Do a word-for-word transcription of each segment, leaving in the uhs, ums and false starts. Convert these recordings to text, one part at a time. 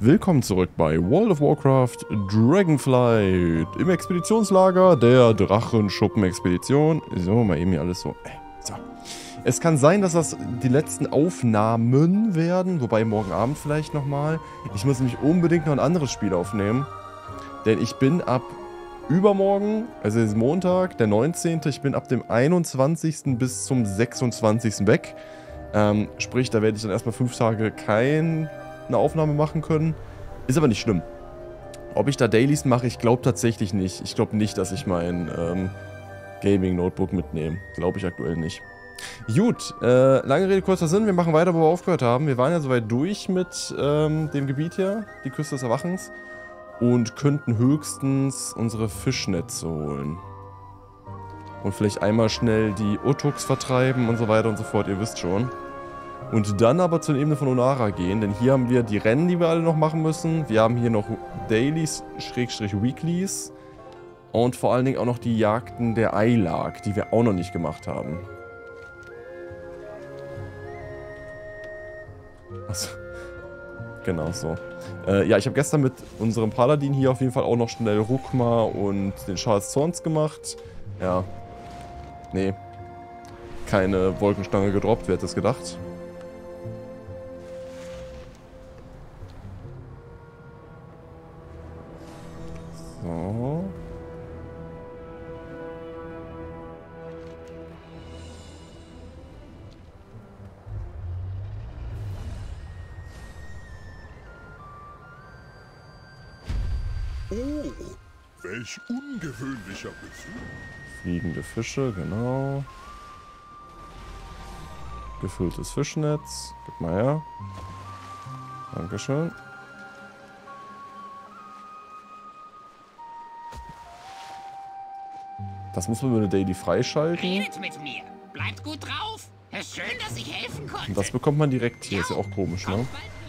Willkommen zurück bei World of Warcraft Dragonflight im Expeditionslager der Drachenschuppen-Expedition. So, mal eben hier alles so. so. Es kann sein, dass das die letzten Aufnahmen werden, wobei morgen Abend vielleicht nochmal. Ich muss nämlich unbedingt noch ein anderes Spiel aufnehmen, denn ich bin ab übermorgen, also es ist Montag, der neunzehnte, ich bin ab dem einundzwanzigsten bis zum sechsundzwanzigsten weg. Ähm, sprich, da werde ich dann erstmal fünf Tage keine Aufnahme machen können. Ist aber nicht schlimm. Ob ich da Dailies mache, ich glaube tatsächlich nicht. Ich glaube nicht, dass ich mein ähm, Gaming-Notebook mitnehme. Glaube ich aktuell nicht. Gut, äh, lange Rede, kurzer Sinn. Wir machen weiter, wo wir aufgehört haben. Wir waren ja soweit durch mit ähm, dem Gebiet hier, die Küste des Erwachens. Und könnten höchstens unsere Fischnetze holen. Und vielleicht einmal schnell die Utuks vertreiben und so weiter und so fort. Ihr wisst schon. Und dann aber zur Ebene von Onara gehen, denn hier haben wir die Rennen, die wir alle noch machen müssen. Wir haben hier noch Dailies, Schrägstrich Weeklies und vor allen Dingen auch noch die Jagden der Eilag, die wir auch noch nicht gemacht haben. Achso. Genau so. Äh, ja, ich habe gestern mit unserem Paladin hier auf jeden Fall auch noch schnell Rukma und den Charles Zorns gemacht. Ja. Nee. Keine Wolkenstange gedroppt, wer hätte das gedacht? So. Oh, welch ungewöhnlicher Besuch. Fliegende Fische, genau. Gefülltes Fischnetz. Gib mal her. Dankeschön. Das muss man über eine Daily freischalten. Redet mit mir. Bleibt gut drauf. Es ist schön, dass ich helfen konnte. Und das bekommt man direkt hier. Ist ja auch komisch, ne?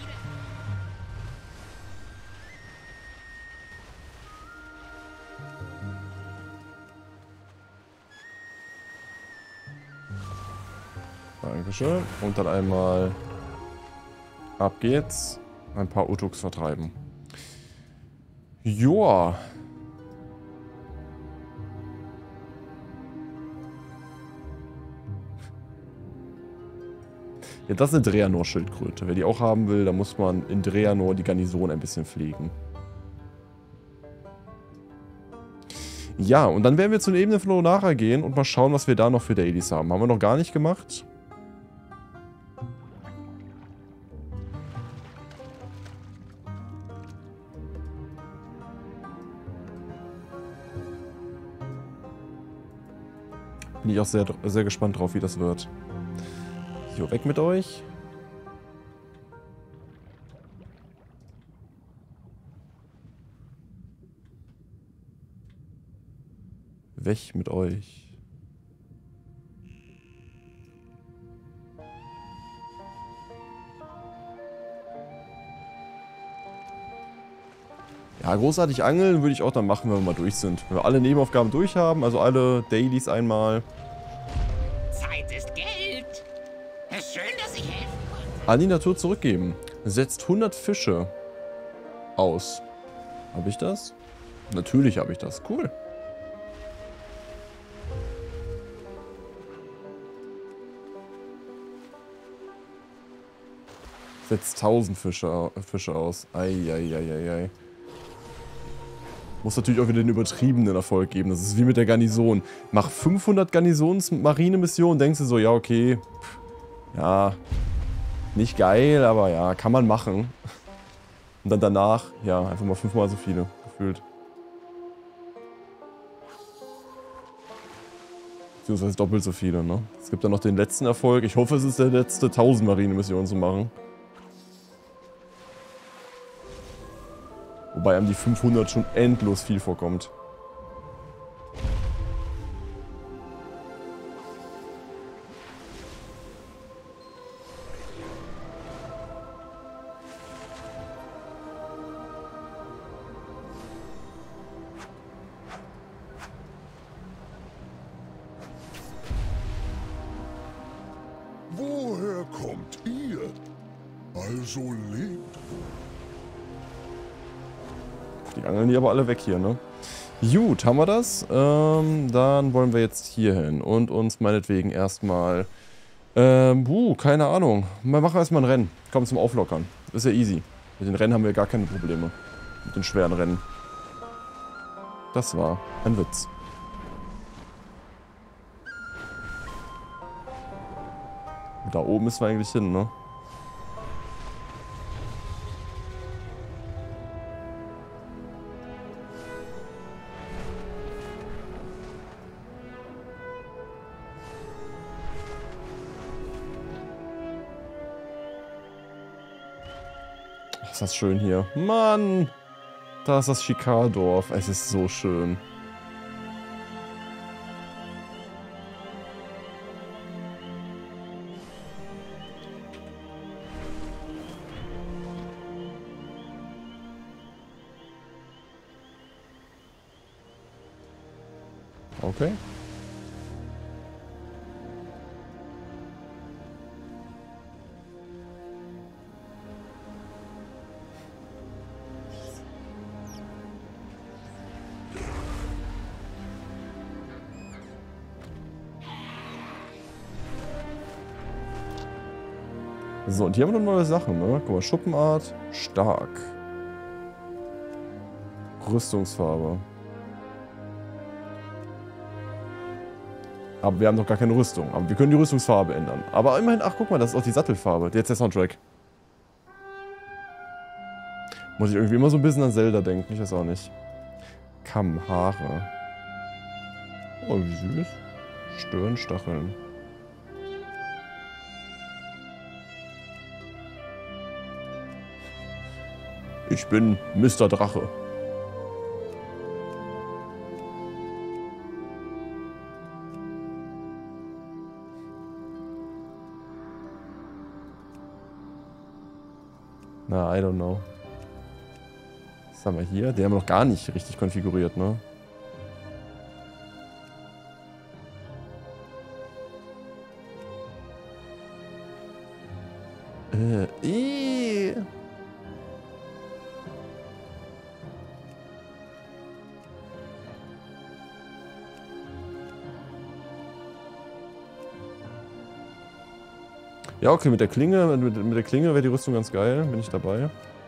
Dankeschön. Und dann einmal ab geht's. Ein paar Utuks vertreiben. Joa. Ja, das ist eine Draenor-Schildkröte. Wer die auch haben will, da muss man in Draenor die Garnison ein bisschen pflegen. Ja, und dann werden wir zur Ebene von Onara gehen und mal schauen, was wir da noch für Dailies haben. Haben wir noch gar nicht gemacht. Bin ich auch sehr, sehr gespannt drauf, wie das wird. Jo, weg mit euch. Weg mit euch. Ja, großartig angeln würde ich auch dann machen, wenn wir mal durch sind. Wenn wir alle Nebenaufgaben durch haben, also alle Dailies einmal. Zeit ist Geld. Es ist schön, dass ich helfen konnte. An die Natur zurückgeben. Setzt hundert Fische aus. Habe ich das? Natürlich habe ich das. Cool. Setzt tausend Fische, Fische aus. Eieieiei. Muss natürlich auch wieder den übertriebenen Erfolg geben. Das ist wie mit der Garnison. Mach fünfhundert Garnisons-Marine-Missionen. Denkst du so, ja, okay. Pff, ja. Nicht geil, aber ja, kann man machen. Und dann danach, ja, einfach mal fünfmal so viele. Gefühlt. Beziehungsweise doppelt so viele, ne? Es gibt dann noch den letzten Erfolg. Ich hoffe, es ist der letzte tausend Marine-Missionen zu machen. Wobei einem die fünfhundert schon endlos viel vorkommt. Woher kommt ihr? Also lebt wohl. Die angeln die aber alle weg hier, ne? Gut, haben wir das? Ähm, dann wollen wir jetzt hier hin und uns meinetwegen erstmal... Ähm, buh, keine Ahnung. Mal machen wir erstmal ein Rennen. Komm zum Auflockern. Ist ja easy. Mit den Rennen haben wir gar keine Probleme. Mit den schweren Rennen. Das war ein Witz. Da oben müssen wir eigentlich hin, ne? Ach, ist das schön hier. Mann! Da ist das Schikardorf. Es ist so schön. Okay. So, und hier haben wir noch neue Sachen, ne? Guck mal, Schuppenart, stark. Rüstungsfarbe. Aber wir haben noch gar keine Rüstung. Aber wir können die Rüstungsfarbe ändern. Aber immerhin, ach guck mal, das ist auch die Sattelfarbe. Jetzt der Soundtrack. Muss ich irgendwie immer so ein bisschen an Zelda denken, ich weiß auch nicht. Kamm, Haare. Oh, wie süß. Stirnstacheln. Ich bin Mister Drache. Na, I don't know. Was haben wir hier? Den haben wir noch gar nicht richtig konfiguriert, ne? Äh, ii. Ja, okay, mit der Klinge, mit, mit der Klinge wäre die Rüstung ganz geil, bin ich dabei.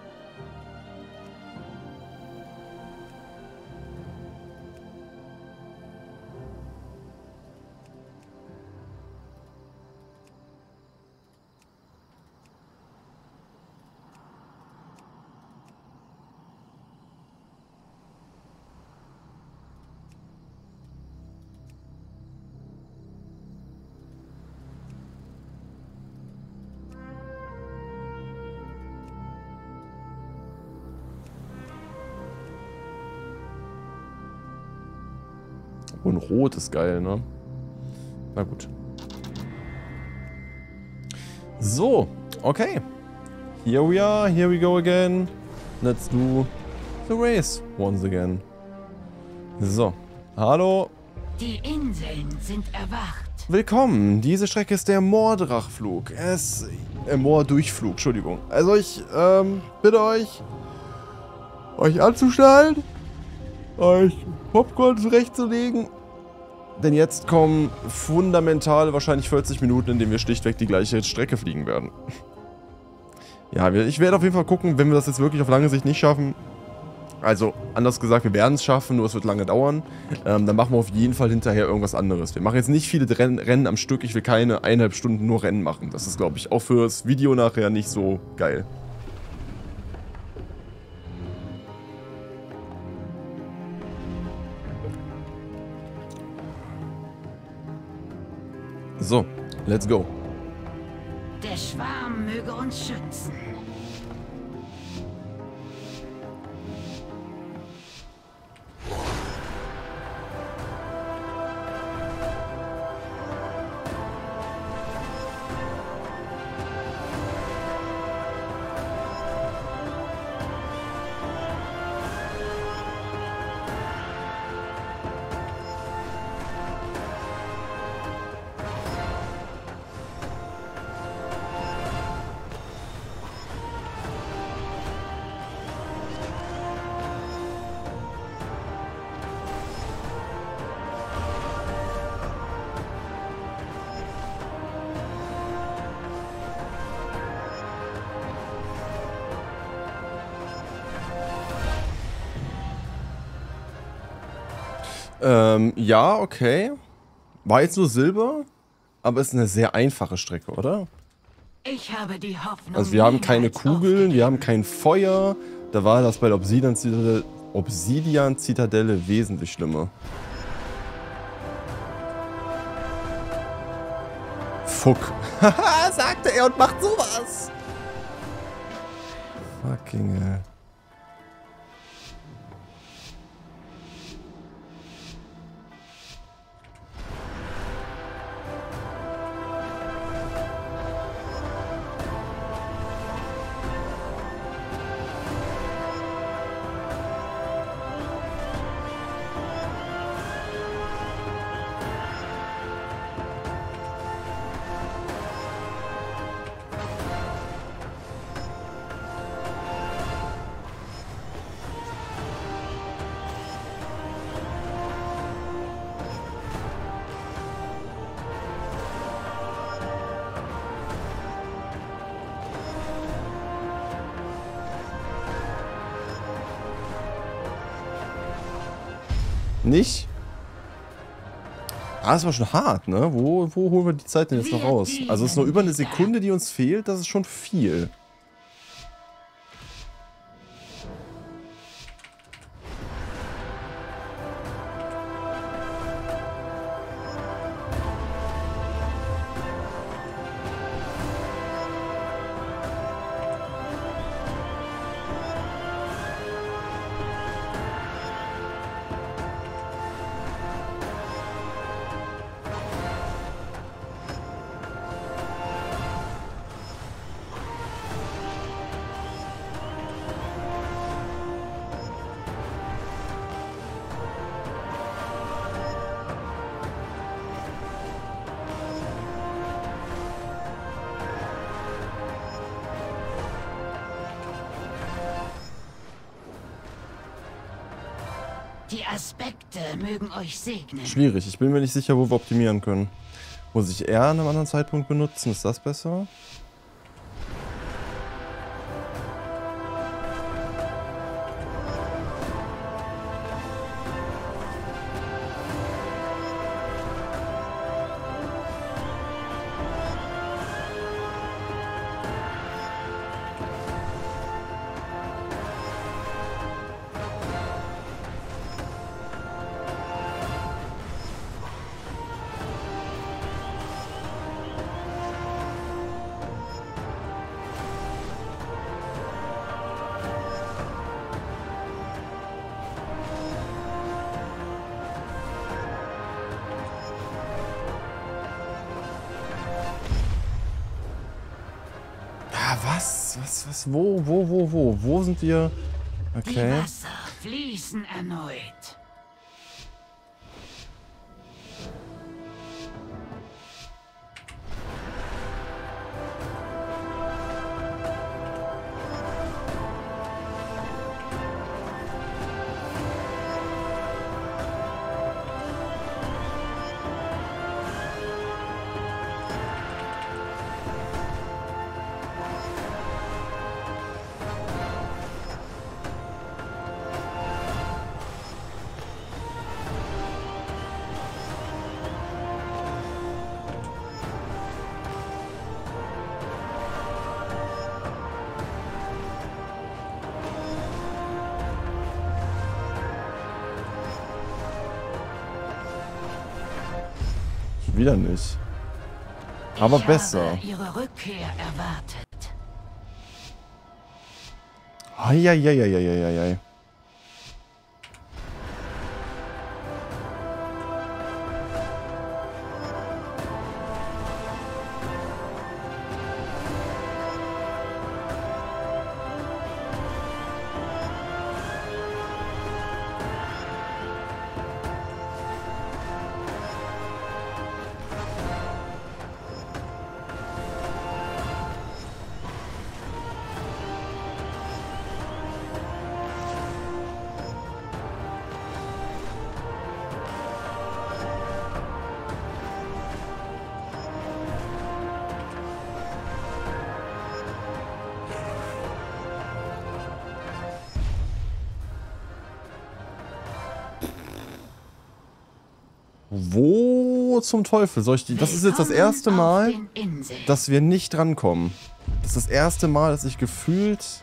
Und Rot ist geil, ne? Na gut. So, okay. Here we are, here we go again. Let's do the race once again. So, hallo. Die Inseln sind erwacht. Willkommen. Diese Strecke ist der Moordrachflug. Es... Äh, Moordurchflug, Entschuldigung. Also ich, ähm, bitte euch, euch anzuschnallen, euch Popcorn zurechtzulegen. Denn jetzt kommen fundamental wahrscheinlich vierzig Minuten, in denen wir schlichtweg die gleiche Strecke fliegen werden. Ja, ich werde auf jeden Fall gucken, wenn wir das jetzt wirklich auf lange Sicht nicht schaffen. Also, anders gesagt, wir werden es schaffen, nur es wird lange dauern. Ähm, dann machen wir auf jeden Fall hinterher irgendwas anderes. Wir machen jetzt nicht viele Rennen am Stück. Ich will keine eineinhalb Stunden nur Rennen machen. Das ist, glaube ich, auch fürs Video nachher nicht so geil. So, let's go. Der Schwarm möge uns schützen. Ähm, ja, okay. War jetzt nur Silber, aber ist eine sehr einfache Strecke, oder? Ich habe die Hoffnung. Also wir haben keine niemals Kugeln, wir haben aufgegeben. kein Feuer. Da war das bei der Obsidian-Zitadelle Obsidian-Zitadelle wesentlich schlimmer. Fuck. Haha, sagte er und macht sowas. Fucking hell. Nicht? Ah, das war schon hart, ne? Wo, wo holen wir die Zeit denn jetzt noch Wir raus? Also es ist noch über eine dienen Sekunde, die uns fehlt. Das ist schon viel. Die Aspekte mögen euch segnen. Schwierig. Ich bin mir nicht sicher, wo wir optimieren können. Muss ich R an einem anderen Zeitpunkt benutzen? Ist das besser? Was? Was? Was? Wo? Wo? Wo? Wo? Wo sind wir? Die Okay. Wasser fließen erneut. Wieder nicht. Aber ich besser. Habe ihre Rückkehr erwartet. Eieieiei. Wo zum Teufel soll ich die... Das ist jetzt das erste Mal, dass wir nicht drankommen. Das ist das erste Mal, dass ich gefühlt...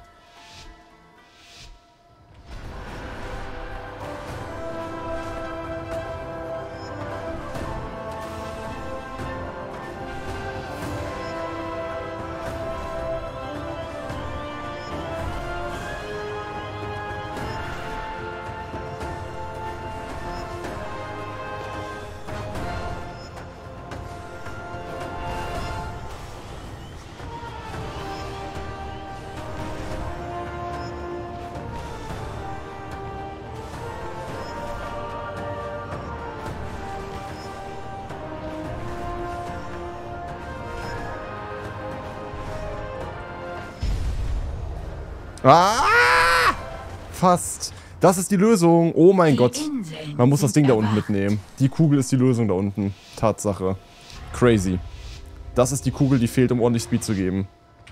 Ah! Fast. Das ist die Lösung. Oh mein Gott. Man muss das Ding da unten mitnehmen. Die Kugel ist die Lösung da unten. Tatsache. Crazy. Das ist die Kugel, die fehlt, um ordentlich Speed zu geben.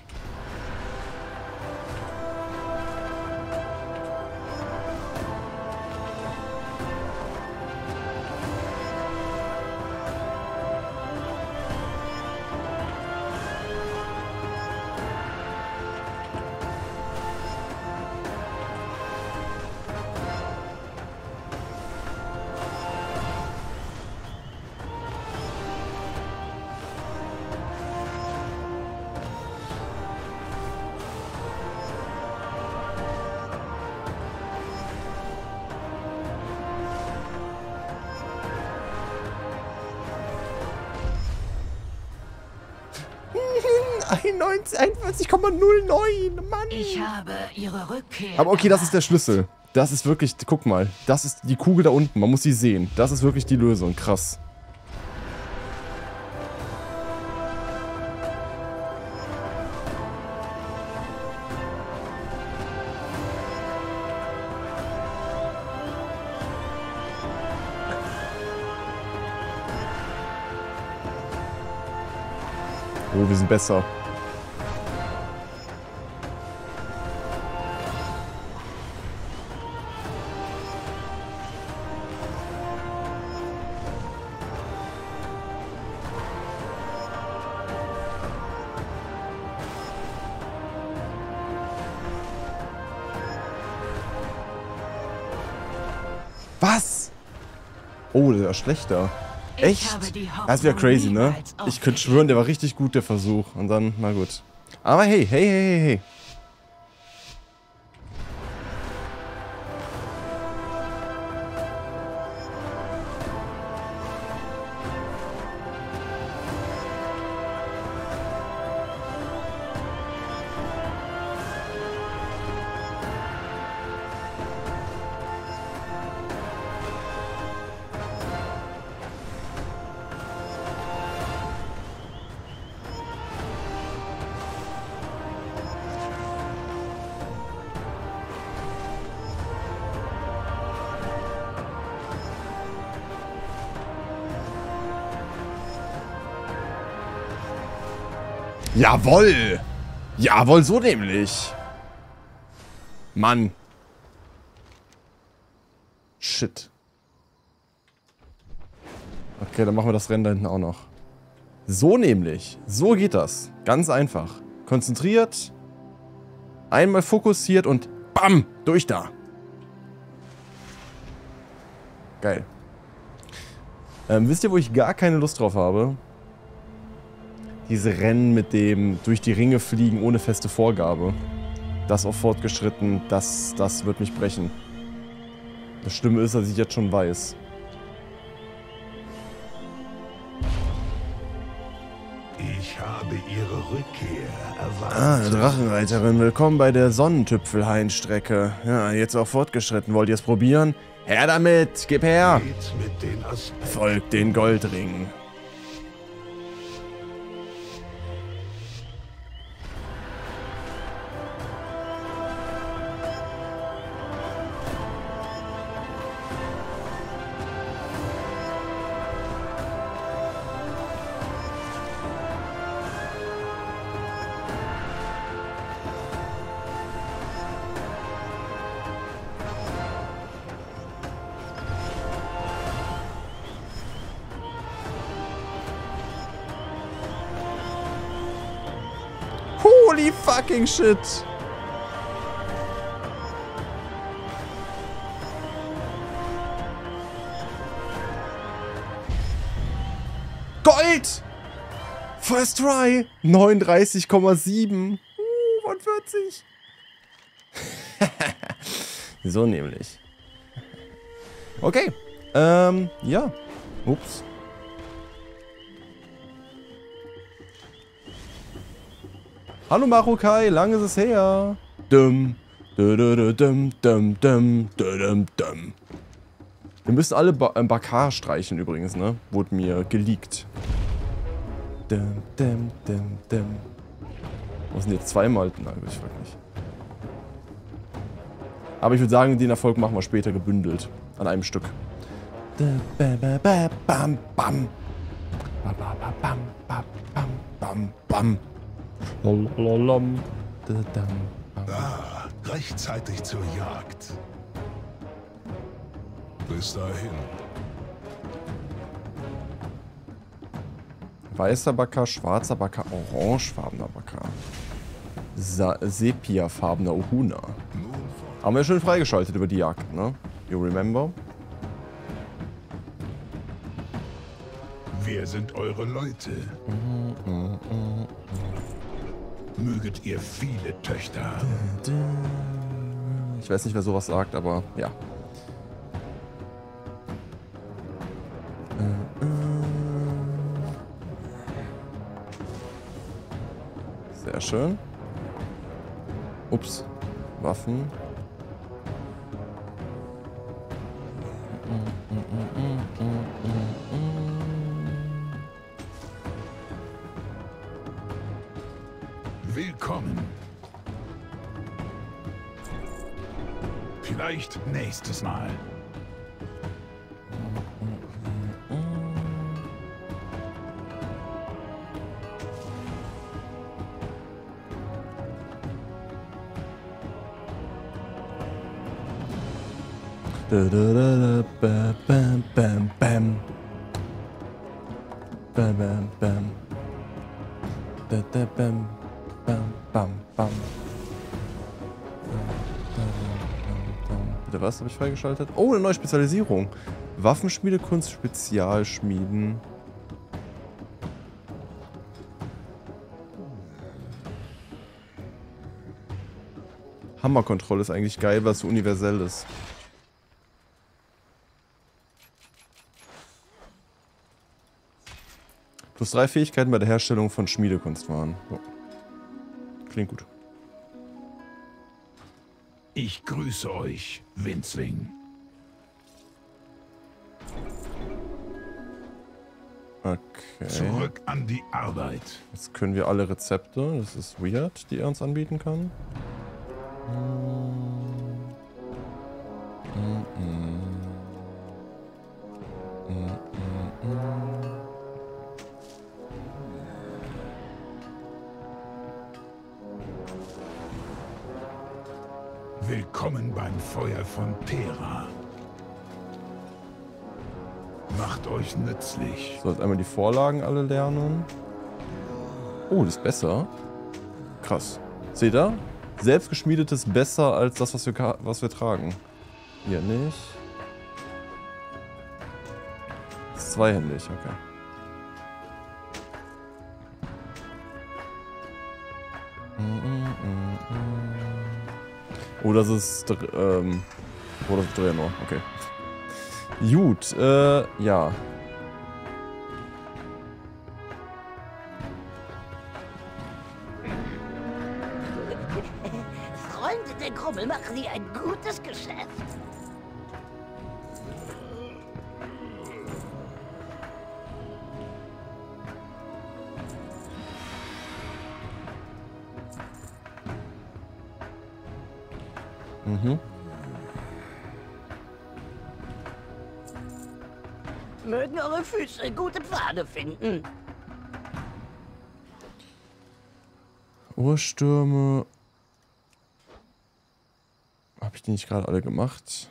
einundvierzig Komma null neun, Mann. Ich habe ihre Rückkehr. Aber okay, das ist der Schlüssel. Das ist wirklich, guck mal, das ist die Kugel da unten. Man muss sie sehen. Das ist wirklich die Lösung. Krass. Oh, wir sind besser. Was? Oh, der ist schlechter. Echt? Das ist wieder crazy, ne? Ich könnte schwören, der war richtig gut, der Versuch. Und dann, na gut. Aber hey, hey, hey, hey, hey. Jawoll! Jawohl, so nämlich. Mann. Shit. Okay, dann machen wir das Rennen da hinten auch noch. So nämlich. So geht das. Ganz einfach. Konzentriert. Einmal fokussiert und BAM! Durch da. Geil. Ähm, wisst ihr, wo ich gar keine Lust drauf habe? Diese Rennen mit dem durch die Ringe fliegen ohne feste Vorgabe. Das auf fortgeschritten, das, das wird mich brechen. Das Schlimme ist, dass ich jetzt schon weiß. Ich habe Ihre Rückkehr erwartet. Ah, Drachenreiterin, willkommen bei der Sonnentüpfel-Hainstrecke. Ja, jetzt auch fortgeschritten. Wollt ihr es probieren? Her damit! Gib her! Mit den Aspekten. Folgt den Goldringen. Holy fucking shit. Gold! First try! neununddreißig Komma sieben. Uh, von vierzig. So nämlich. Okay. Ähm, ja. Ups. Hallo Marukai, lang ist es her. Dum. Dum, dum, dum, dum, dum, dum, dum. Wir müssen alle ba äh, Bakar streichen übrigens, ne? Wurde mir geleakt. Dum, dum, dum, dum. Was sind jetzt zweimal? Nein, ich frag nicht. Aber ich würde sagen, den Erfolg machen wir später gebündelt. An einem Stück. Bam, bam, bam. Bam, bam, bam, bam. Ah, rechtzeitig zur Jagd. Bis dahin. Weißer Bakar, schwarzer Bakar, orangefarbener Bakar. Sepia-farbener Ohuna. Haben wir schön freigeschaltet über die Jagd, ne? You remember? Wir sind eure Leute. Möget ihr viele Töchter haben. Ich weiß nicht, wer sowas sagt, aber ja. Sehr schön. Ups. Waffen. Willkommen. Vielleicht nächstes Mal. Da, da, da, da, bam, bam, bam. Bam, bam, bam. Da, da, bam, bam, bam, bam. Bitte was habe ich freigeschaltet? Oh, eine neue Spezialisierung. Waffenschmiedekunst, Spezialschmieden. Hammerkontrolle ist eigentlich geil, weil es so universell ist. Plus drei Fähigkeiten bei der Herstellung von Schmiedekunstwaren. So. Klingt gut. Ich grüße euch, Winzling. Okay. Zurück an die Arbeit. Jetzt können wir alle Rezepte. Das ist weird, die er uns anbieten kann. Willkommen beim Feuer von Terra. Macht euch nützlich. So, jetzt einmal die Vorlagen alle lernen. Oh, das ist besser. Krass. Seht ihr? Selbstgeschmiedetes besser als das, was wir, was wir tragen. Hier nicht. Das ist zweihändig, okay. Oh, das ist... Ähm, oh, das ist Draenor, okay. Gut, äh, ja. Freunde der Grummel machen Sie ein gutes Geschäft. Mhm. Mögen eure Füße gute Pfade finden. Urstürme. Habe ich die nicht gerade alle gemacht?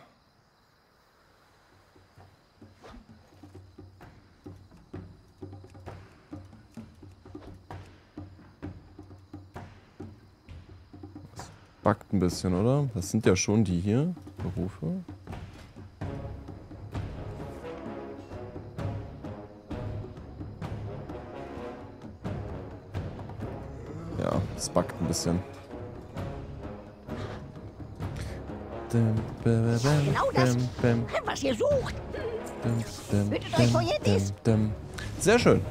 Backt ein bisschen, oder? Das sind ja schon die hier. Berufe. Ja, es backt ein bisschen. Genau das, was ihr sucht. Hütet euch vor Yetis. Sehr schön.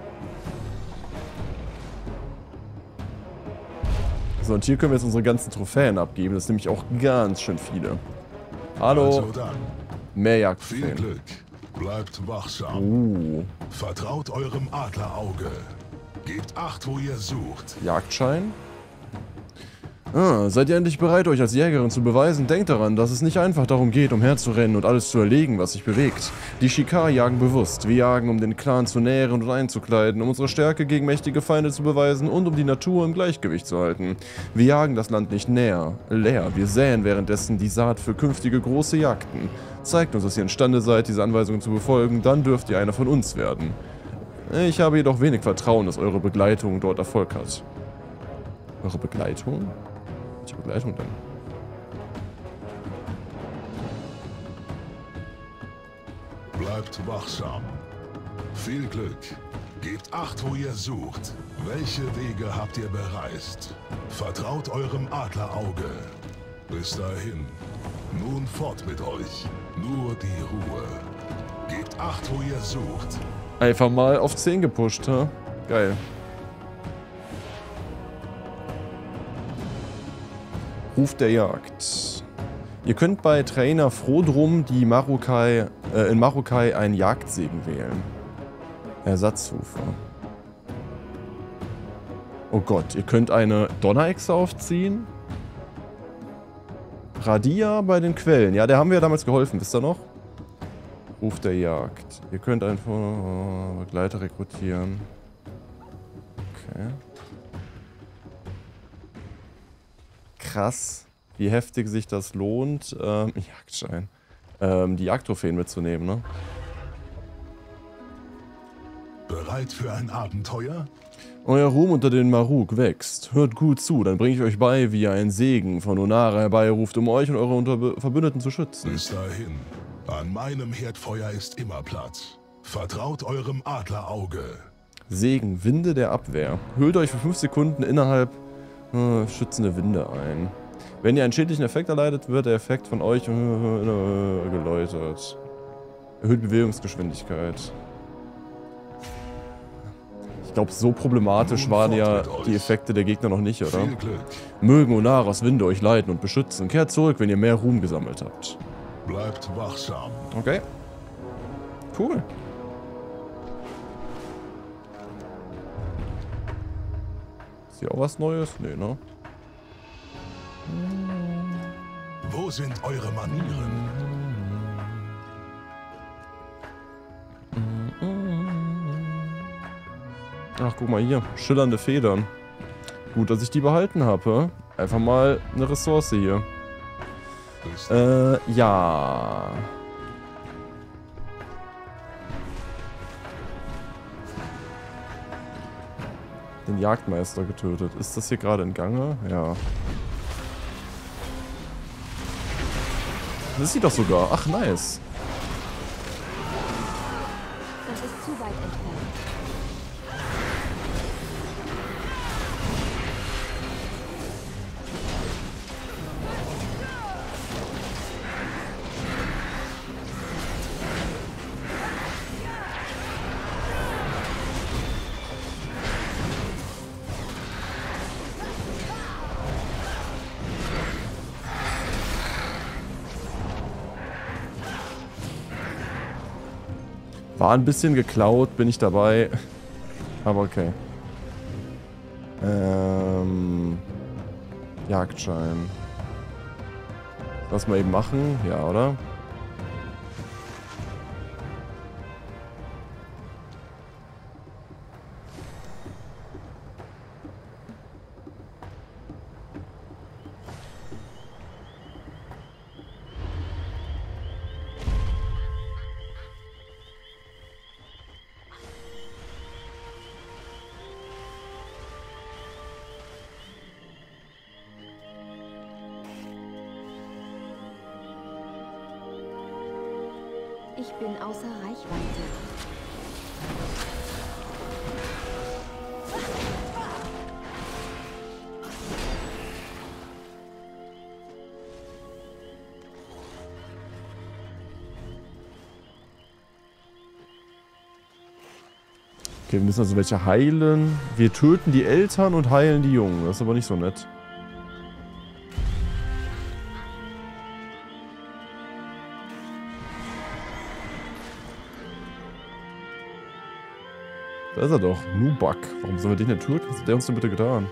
So, und hier können wir jetzt unsere ganzen Trophäen abgeben. Das sind nämlich auch ganz schön viele. Hallo. Also dann, Mehr viel Jagdtrophäen. Glück. Bleibt wachsam. Uh, Vertraut eurem Adlerauge. Gebt Acht, wo ihr sucht. Jagdschein. Ah, seid ihr endlich bereit, euch als Jägerin zu beweisen? Denkt daran, dass es nicht einfach darum geht, umherzurennen und alles zu erlegen, was sich bewegt. Die Shikar jagen bewusst. Wir jagen, um den Clan zu nähren und einzukleiden, um unsere Stärke gegen mächtige Feinde zu beweisen und um die Natur im Gleichgewicht zu halten. Wir jagen das Land nicht näher, leer. Wir säen währenddessen die Saat für künftige große Jagden. Zeigt uns, dass ihr imstande seid, diese Anweisungen zu befolgen, dann dürft ihr einer von uns werden. Ich habe jedoch wenig Vertrauen, dass eure Begleitung dort Erfolg hat. Eure Begleitung? Welche Begleitung denn? Bleibt wachsam. Viel Glück. Gebt Acht, wo ihr sucht. Welche Wege habt ihr bereist? Vertraut eurem Adlerauge. Bis dahin. Nun fort mit euch. Nur die Ruhe. Gebt Acht, wo ihr sucht. Einfach mal auf zehn gepusht, ha? Geil. Ruf der Jagd. Ihr könnt bei Trainer froh drum die Marukai, äh, in Marukai einen Jagdsegen wählen. Ersatzrufe. Oh Gott, ihr könnt eine Donnerechse aufziehen. Radia bei den Quellen. Ja, der haben wir ja damals geholfen, wisst ihr noch? Ruf der Jagd. Ihr könnt einen oh, Begleiter rekrutieren. Okay. Krass, wie heftig sich das lohnt, ähm, Jagdschein, ähm, die Jagdtrophäen mitzunehmen, ne? Bereit für ein Abenteuer? Euer Ruhm unter den Maruk wächst. Hört gut zu, dann bringe ich euch bei, wie ihr einen Segen von Onara herbeiruft, um euch und eure Unter Verbündeten zu schützen. Bis dahin. An meinem Herdfeuer ist immer Platz. Vertraut eurem Adlerauge. Segen, Winde der Abwehr. Hüllt euch für fünf Sekunden innerhalb äh, schützende Winde ein. Wenn ihr einen schädlichen Effekt erleidet, wird der Effekt von euch äh, äh, geläutert. Erhöht Bewegungsgeschwindigkeit. Ich glaube, so problematisch Nun waren fort ja mit euch. die Effekte der Gegner noch nicht, oder? Viel Glück. Mögen Onaras Winde euch leiten und beschützen. Kehrt zurück, wenn ihr mehr Ruhm gesammelt habt. Bleibt wachsam. Okay. Cool. Ist hier auch was Neues? Nee, ne? Wo sind eure Manieren? Ach, guck mal hier. Schillernde Federn. Gut, dass ich die behalten habe. Einfach mal eine Ressource hier. Bis Äh, ja. Den Jagdmeister getötet. Ist das hier gerade in Gange? Ja. Das sieht doch sogar. Ach, nice. Das ist zu weit entfernt. War ein bisschen geklaut, bin ich dabei. Aber okay. Ähm. Jagdschein. Lass mal eben machen. Ja, oder? Ich bin außer Reichweite. Okay, wir müssen also welche heilen. Wir töten die Eltern und heilen die Jungen. Das ist aber nicht so nett. Da ist er doch. Nubak. Warum sollen wir den denn töten? Was hat der uns denn bitte getan?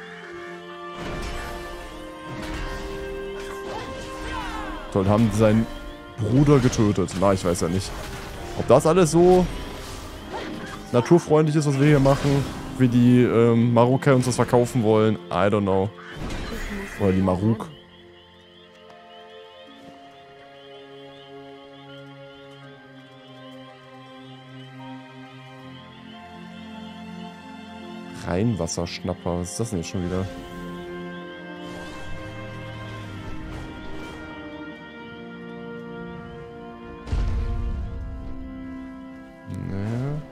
Toll, haben seinen Bruder getötet. Na, ich weiß ja nicht. Ob das alles so naturfreundlich ist, was wir hier machen, wie die ähm, Maruker uns das verkaufen wollen. I don't know. Oder die Maruk. Rheinwasserschnapper. Was ist das denn jetzt schon wieder? Nee.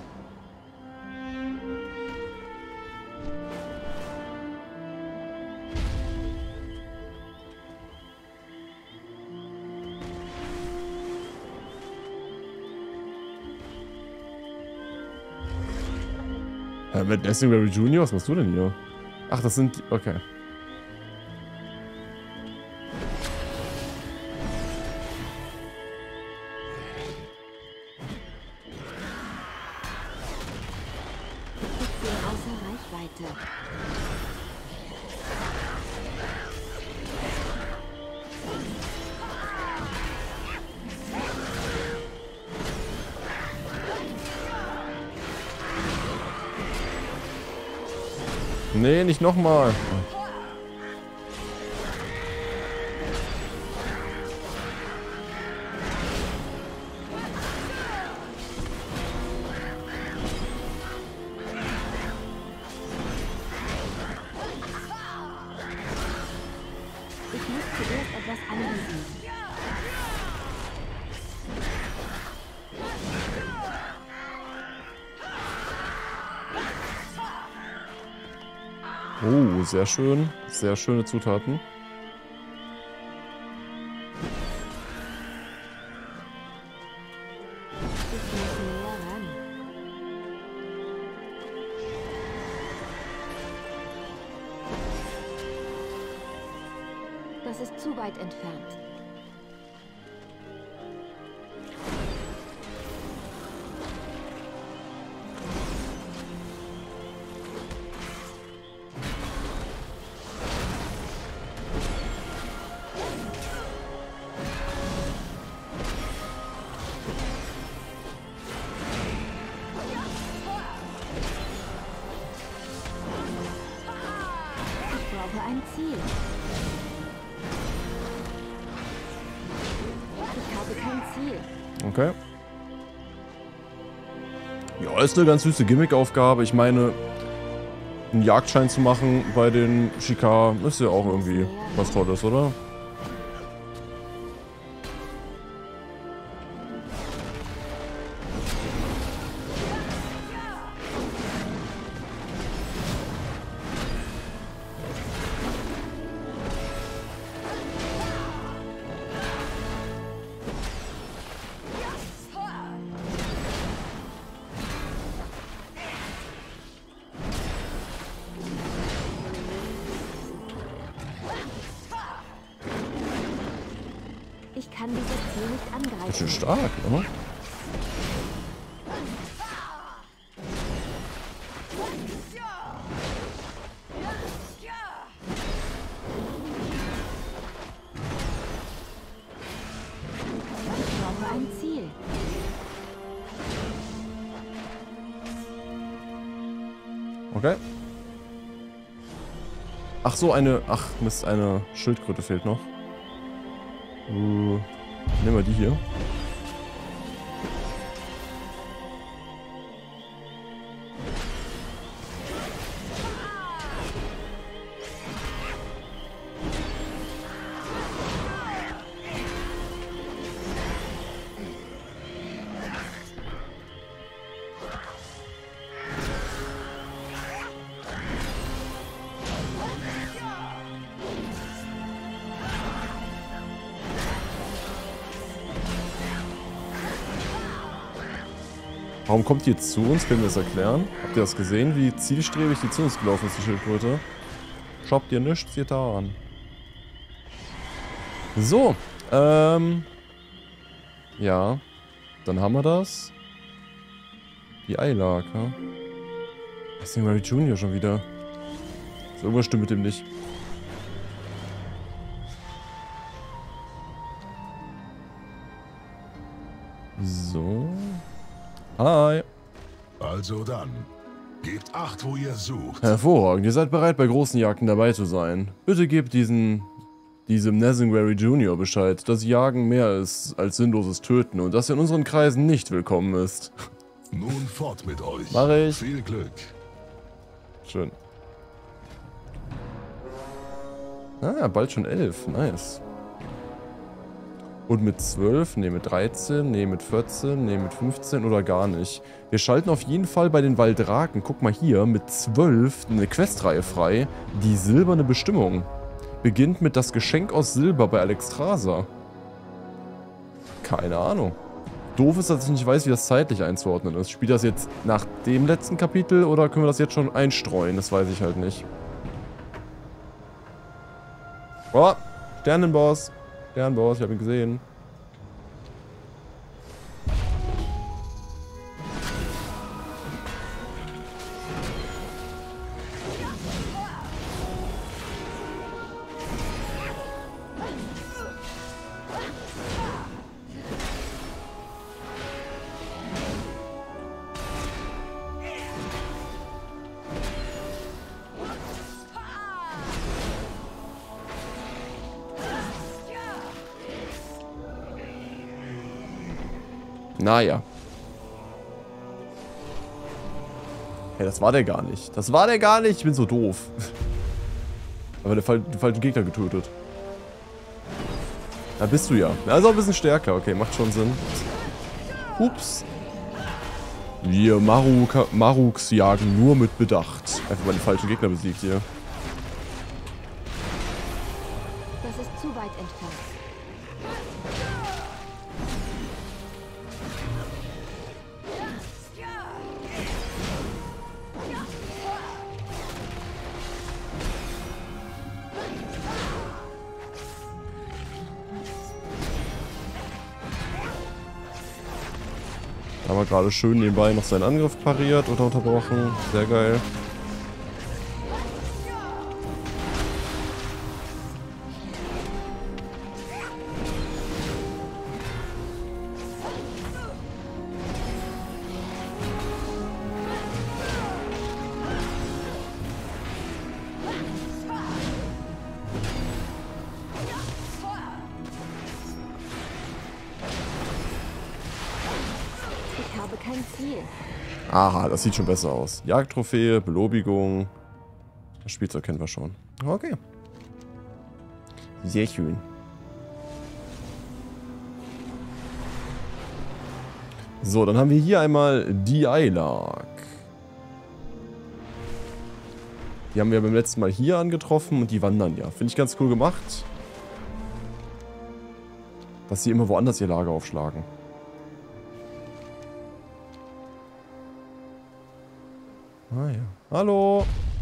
Äh, mit Legendary Junior, was machst du denn hier? Ach, das sind die. Okay. Ich bin außer Reichweite. Nee, nicht nochmal. Ich muss zuerst etwas anbieten. Oh, sehr schön. Sehr schöne Zutaten. Ich muss näher ran. Das ist zu weit entfernt. Ich brauche ein Ziel. Ich habe kein Ziel. Okay. Ja, ist eine ganz süße Gimmick-Aufgabe. Ich meine, einen Jagdschein zu machen bei den Shikar ist ja auch irgendwie was Tolles, oder? Ich kann dieses Ziel nicht angreifen. Ganz schön stark, ne? Ich brauche ein Ziel. Okay. Ach so, eine... Ach, Mist, eine Schildkröte fehlt noch. Uh, nehmen wir die hier. Warum kommt die jetzt zu uns? Können wir das erklären? Habt ihr das gesehen, wie zielstrebig die zu uns gelaufen ist, die Schildkröte? Schaut ihr nichts getan. So, ähm... ja, dann haben wir das. Die Eilag, ja. Nesingwary Junior schon wieder. So, irgendwas stimmt mit dem nicht. So. Hi. Also dann, gebt Acht, wo ihr sucht. Hervorragend, ihr seid bereit, bei großen Jagden dabei zu sein. Bitte gebt diesen, diesem Nesingwary Junior Bescheid, dass Jagen mehr ist als sinnloses Töten und dass er in unseren Kreisen nicht willkommen ist. Nun fort mit euch. Mach ich. Viel Glück. Schön. Ah, bald schon elf. Nice. Und mit zwölf, ne, mit dreizehn, ne, mit vierzehn, ne, mit fünfzehn oder gar nicht. Wir schalten auf jeden Fall bei den Waldraken, guck mal hier, mit zwölf eine Questreihe frei. Die silberne Bestimmung. Beginnt mit das Geschenk aus Silber bei Alexstrasza. Keine Ahnung. Doof ist, dass ich nicht weiß, wie das zeitlich einzuordnen ist. Spielt das jetzt nach dem letzten Kapitel oder können wir das jetzt schon einstreuen? Das weiß ich halt nicht. Oh, Sternenboss. Sternenboss, ich habe ihn gesehen. Naja. Hey, das war der gar nicht. Das war der gar nicht. Ich bin so doof. Aber der Fall, den falschen Gegner getötet. Da bist du ja. Also ein bisschen stärker. Okay, macht schon Sinn. Ups. Wir Maruk, Maruks jagen nur mit Bedacht. Einfach mal den falschen Gegner besiegt hier. Das ist zu weit entfernt. Haben wir gerade schön nebenbei noch seinen Angriff pariert oder unterbrochen. Sehr geil. Kein Ziel. Aha, das sieht schon besser aus. Jagdtrophäe, Belobigung. Das Spielzeug kennen wir schon. Okay. Sehr schön. So, dann haben wir hier einmal die Eilag. Die haben wir beim letzten Mal hier angetroffen und die wandern ja. Finde ich ganz cool gemacht. Dass sie immer woanders ihr Lager aufschlagen. Ah ja. Hallo.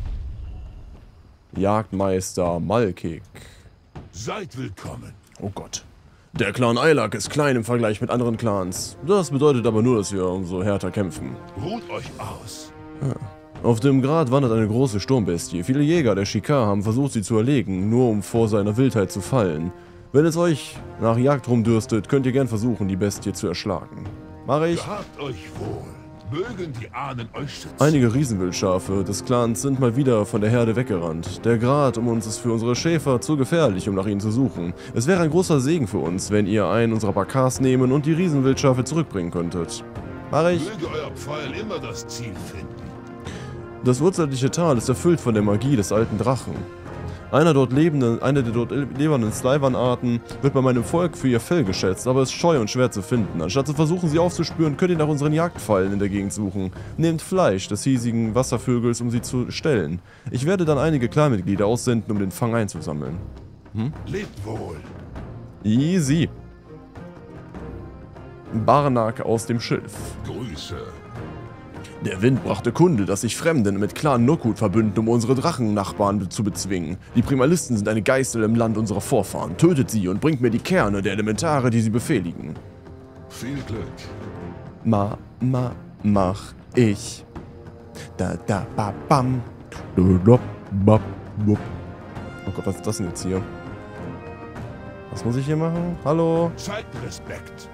Jagdmeister Malkik. Seid willkommen. Oh Gott. Der Clan Eilag ist klein im Vergleich mit anderen Clans. Das bedeutet aber nur, dass wir umso härter kämpfen. Ruht euch aus. Ja. Auf dem Grat wandert eine große Sturmbestie. Viele Jäger der Shikar haben versucht, sie zu erlegen, nur um vor seiner Wildheit zu fallen. Wenn es euch nach Jagd rumdürstet, könnt ihr gern versuchen, die Bestie zu erschlagen. Mach ich. Gehabt euch wohl. Mögen die Ahnen euch schützen. Einige Riesenwildschafe des Clans sind mal wieder von der Herde weggerannt. Der Grat um uns ist für unsere Schäfer zu gefährlich, um nach ihnen zu suchen. Es wäre ein großer Segen für uns, wenn ihr einen unserer Bakars nehmen und die Riesenwildschafe zurückbringen könntet. Mach ich. Möge euer Pfeil immer das Ziel finden. Das urzeitliche Tal ist erfüllt von der Magie des alten Drachen. Einer, dort lebenden, eine der dort lebenden Slyvan-Arten wird bei meinem Volk für ihr Fell geschätzt, aber ist scheu und schwer zu finden. Anstatt zu versuchen, sie aufzuspüren, könnt ihr nach unseren Jagdpfeilen in der Gegend suchen. Nehmt Fleisch des hiesigen Wasservögels, um sie zu stellen. Ich werde dann einige Clanmitglieder aussenden, um den Fang einzusammeln. Hm? Lebt wohl. Easy. Barnak aus dem Schilf. Grüße. Der Wind brachte Kunde, dass sich Fremde mit Clan Nokut verbünden, um unsere Drachennachbarn zu bezwingen. Die Primalisten sind eine Geißel im Land unserer Vorfahren. Tötet sie und bringt mir die Kerne der Elementare, die sie befehligen. Viel Glück. Ma, ma, mach ich. Da, da, ba, bam. Du, du, ba, bup. Oh Gott, was ist das denn jetzt hier? Was muss ich hier machen? Hallo? Zeigt Respekt.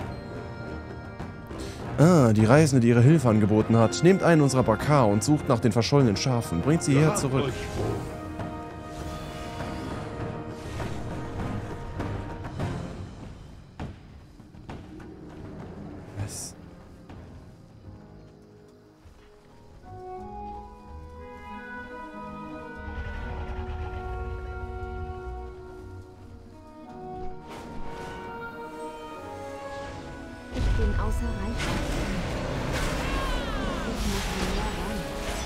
Ah, die Reisende, die ihre Hilfe angeboten hat. Nehmt einen unserer Bakar und sucht nach den verschollenen Schafen. Bringt sie hierher zurück. Euch wohl. Was? Ich bin außer Reichweite. Ich muss näher ran.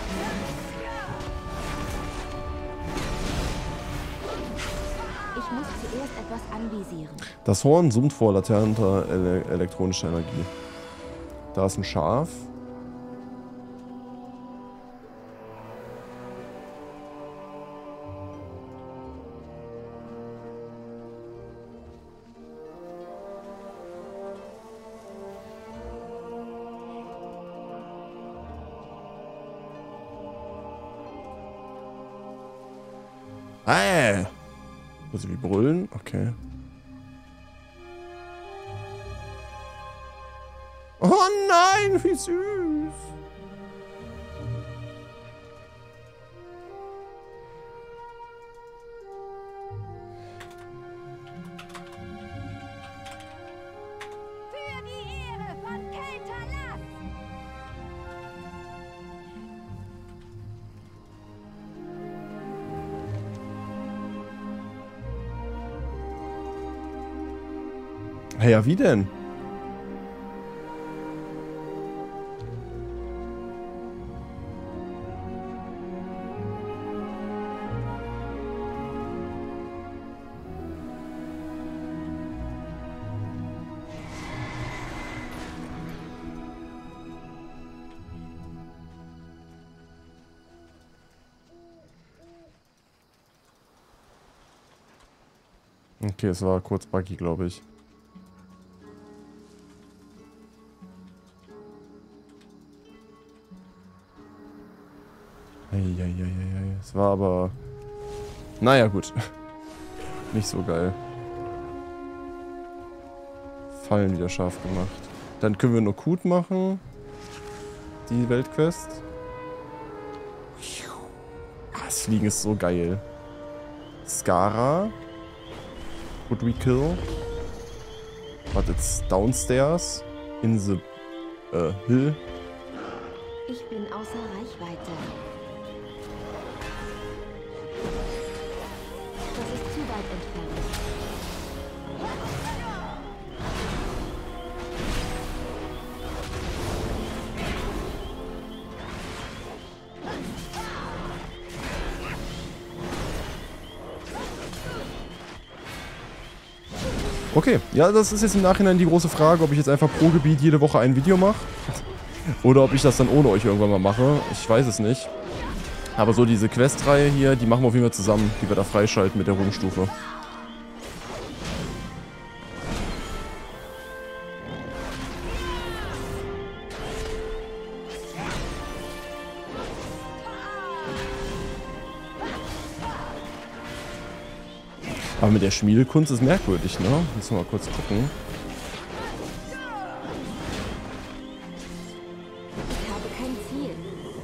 Ich muss zuerst etwas anvisieren. Das Horn summt vor latenter ele elektronischer Energie. Da ist ein Schaf. Hey! Muss ich wie brüllen? Okay. Oh nein, wie süß! Für die Ehre von Keltalas! Hey, ja, wie denn? Okay, es war kurz buggy, glaube ich. Eieieiei. Es war aber... Naja, gut. Nicht so geil. Fallen wieder scharf gemacht. Dann können wir nur Kut machen. Die Weltquest. Das Fliegen ist so geil. Skara. Would we kill? But it's downstairs. In the uh, hill. Ich bin außer Reichweite. Das ist zu weit entfernt. Okay, ja, das ist jetzt im Nachhinein die große Frage, ob ich jetzt einfach pro Gebiet jede Woche ein Video mache. Oder ob ich das dann ohne euch irgendwann mal mache. Ich weiß es nicht. Aber so diese Questreihe hier, die machen wir auf jeden Fall zusammen, die wir da freischalten mit der Ruhmstufe. Aber mit der Schmiedekunst ist merkwürdig, ne? Müssen wir mal kurz gucken. Ich habe kein Ziel.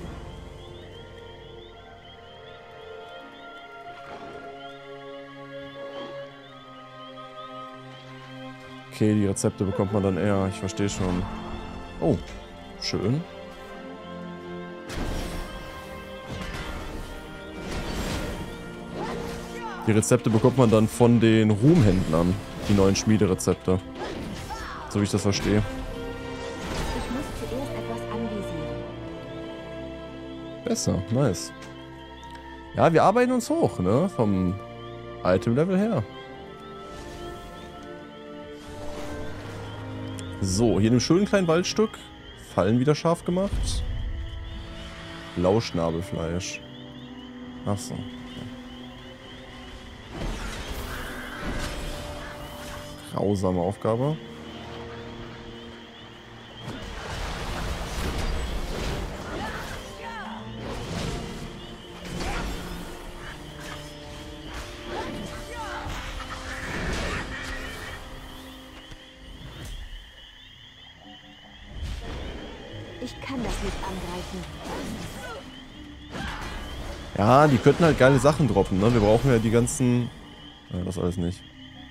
Okay, die Rezepte bekommt man dann eher. Ich verstehe schon. Oh, schön. Die Rezepte bekommt man dann von den Ruhmhändlern. Die neuen Schmiederezepte. So wie ich das verstehe. Ich muss zuerst etwas anvisieren. Besser, nice. Ja, wir arbeiten uns hoch, ne? Vom Item-Level her. So, hier in einem schönen kleinen Waldstück. Fallen wieder scharf gemacht. Blauschnabelfleisch. Achso. Okay. Grausame Aufgabe. Ich kann das nicht angreifen. Ja, die könnten halt geile Sachen droppen, ne? Wir brauchen ja die ganzen... Ja, das alles nicht.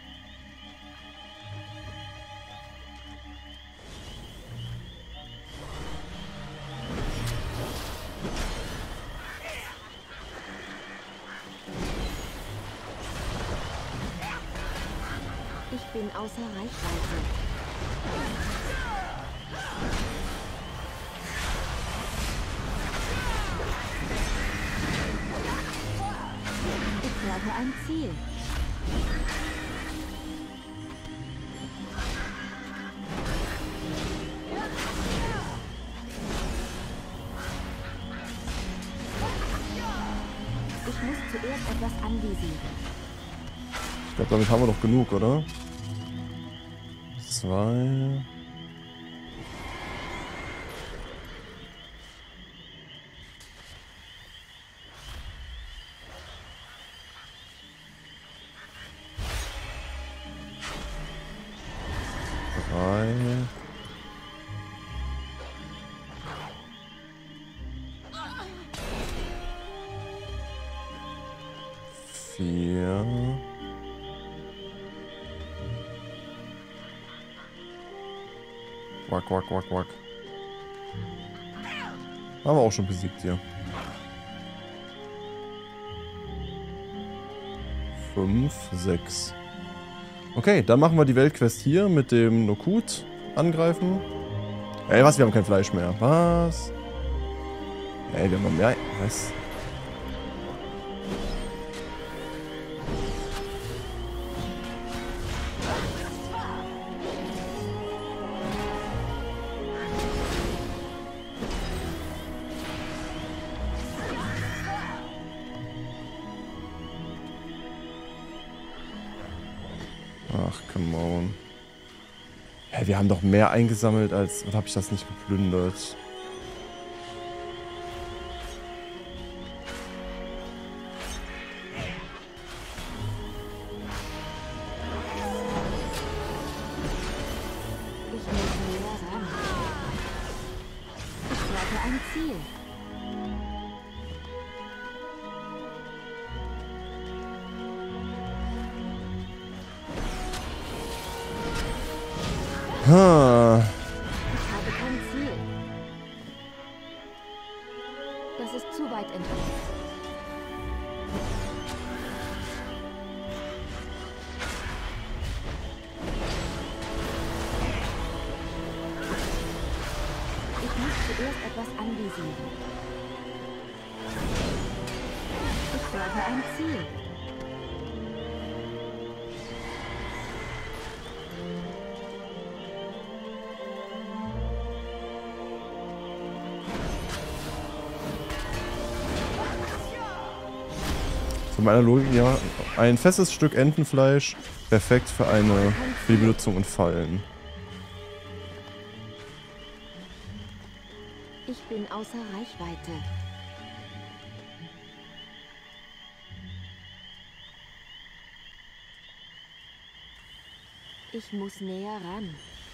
Ich bin außer Reichweite. Ich brauche ein Ziel. Ich muss zuerst etwas anvisieren. Ich glaube, damit haben wir doch genug, oder? Zwei... Drei... Vier... Quack, quack, quack, quack. Haben wir auch schon besiegt hier. Fünf, sechs. Okay, dann machen wir die Weltquest hier mit dem Nokut angreifen. Ey, was? Wir haben kein Fleisch mehr. Was? Ey, wir haben noch mehr. Was? Ach, come on. Hä, wir haben doch mehr eingesammelt als... Oder habe ich das nicht geplündert? Ich muss näher ran. Ich brauche ein Ziel. Ha. Ich habe kein Ziel. Das ist zu weit entfernt. Ich muss zuerst etwas anvisieren. Ich brauche ein Ziel. Von meiner Logik, ja, ein festes Stück Entenfleisch, perfekt für eine für die Benutzung in Fallen. Ich bin außer Reichweite. Ich muss näher ran.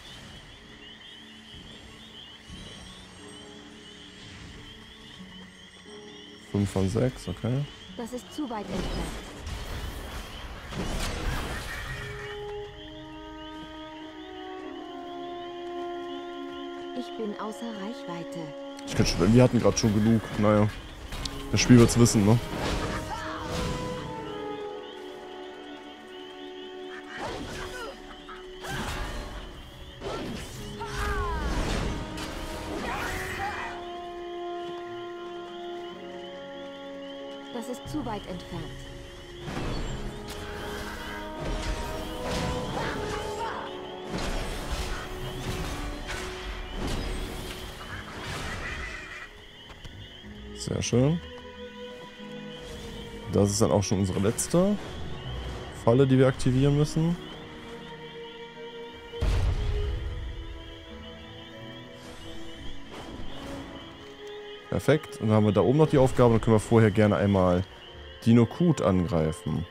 Fünf von sechs, okay. Das ist zu weit entfernt. Ich bin außer Reichweite. Ich könnte schon, wir hatten gerade schon genug. Naja, das Spiel wird's wissen, ne? Das ist zu weit entfernt. Sehr schön. Das ist dann auch schon unsere letzte Falle, die wir aktivieren müssen. Perfekt. Und dann haben wir da oben noch die Aufgabe. Dann können wir vorher gerne einmal Dino Kut angreifen.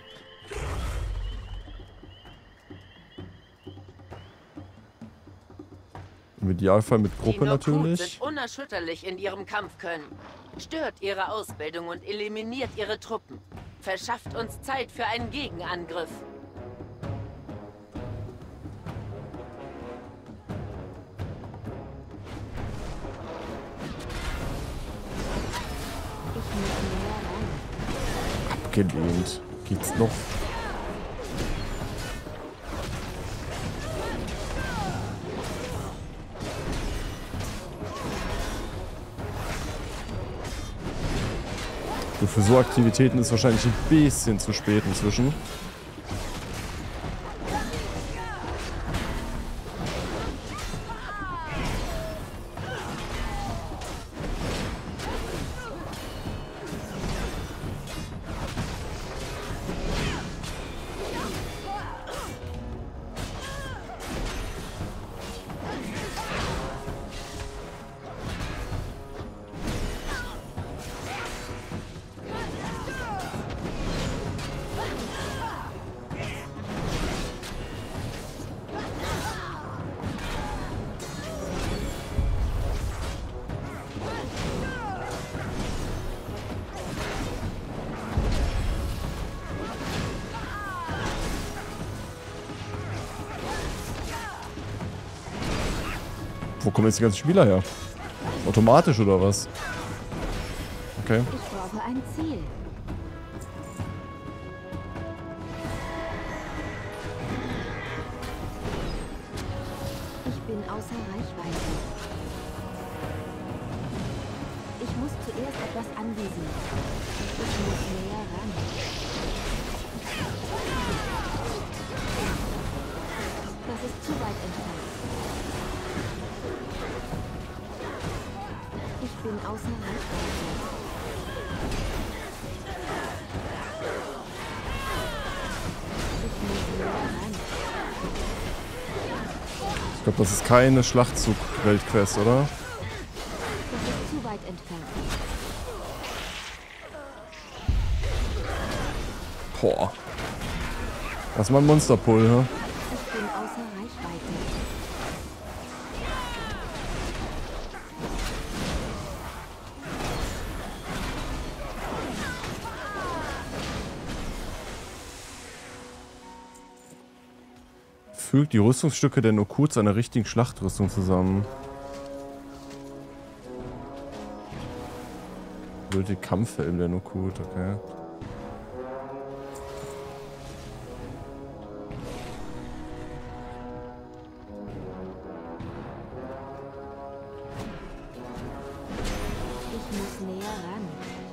Im Idealfall mit Gruppe natürlich. Die sind unerschütterlich in ihrem Kampfkönnen. Stört ihre Ausbildung und eliminiert ihre Truppen. Verschafft uns Zeit für einen Gegenangriff. Abgelehnt. Geht's noch? So, für so Aktivitäten ist wahrscheinlich ein bisschen zu spät inzwischen. Wo kommen jetzt die ganzen Spieler her? Automatisch oder was? Okay. Ich brauche ein Ziel. Ich bin außer Reichweite. Ich muss zuerst etwas anvisieren. Ich muss näher ran. Das ist zu weit entfernt. Ich bin außer Reichweite. Ich muss näher ran. Ich glaube, das ist keine Schlachtzug-Weltquest, oder? Das ist zu weit entfernt. Boah. Das ist mal ein Monsterpull, ne? Ich bin außer Reichweite. Fügt die Rüstungsstücke der Nokut zu einer richtigen Schlachtrüstung zusammen. Gültig Kampfhelm der Nokut, okay. Ich muss näher ran.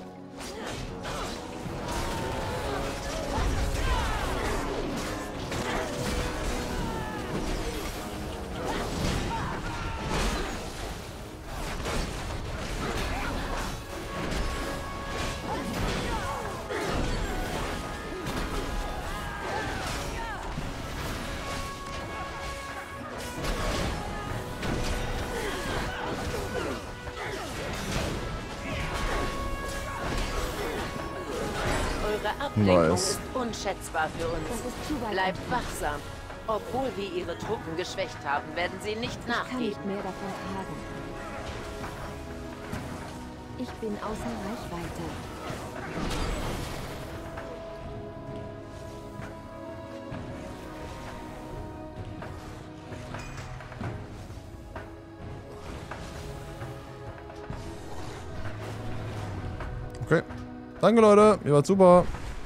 Eure Ablenkung Nice. ist unschätzbar für Das uns. ist zu weit Bleibt entfernt. wachsam. Obwohl wir ihre Truppen geschwächt haben, werden sie nicht Ich kann nachgeben. nicht mehr davon tragen. Ich bin außer Reichweite. Okay. Danke, Leute. Ihr wart super.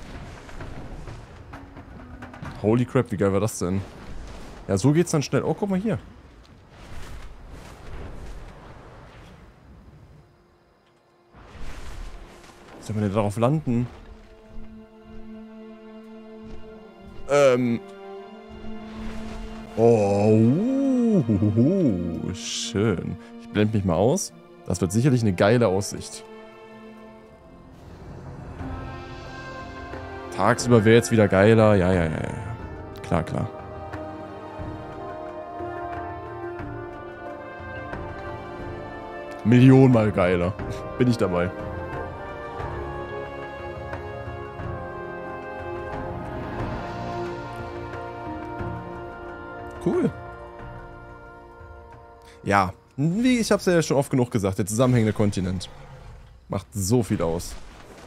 Holy crap, wie geil war das denn? Ja, so geht's dann schnell. Oh, guck mal hier. Wie soll man denn darauf landen? Ähm. Oh, uh, schön. Ich blende mich mal aus. Das wird sicherlich eine geile Aussicht. tagsüber wäre jetzt wieder geiler. Ja, ja, ja, ja. Klar, klar. Millionenmal geiler. Bin ich dabei. Cool. Ja, wie ich hab's ja schon oft genug gesagt, der zusammenhängende Kontinent macht so viel aus.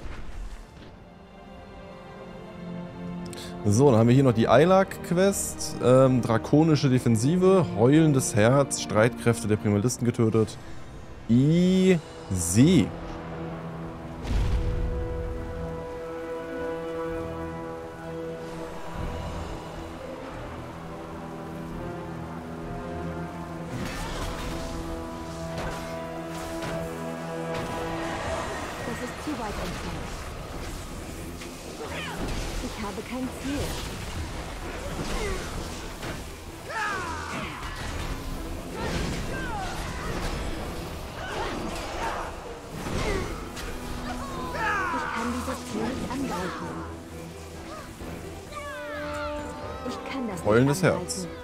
So, dann haben wir hier noch die Eilag-Quest. Ähm, drakonische Defensive, heulendes Herz, Streitkräfte der Primalisten getötet. Easy. Das ist zu weit entfernt. Ich habe kein Ziel. Ich kann dieses Ziel nicht angreifen. Ich kann das Heulendes nicht Herz. angreifen.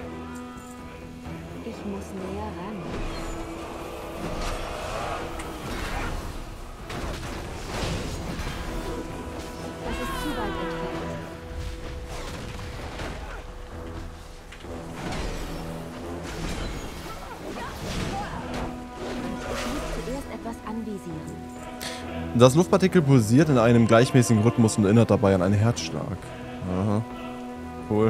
Ich muss näher ran. Das ist zu weit entfernt. Ich muss zuerst etwas anvisieren. Das Luftpartikel pulsiert in einem gleichmäßigen Rhythmus und erinnert dabei an einen Herzschlag. Aha. Cool.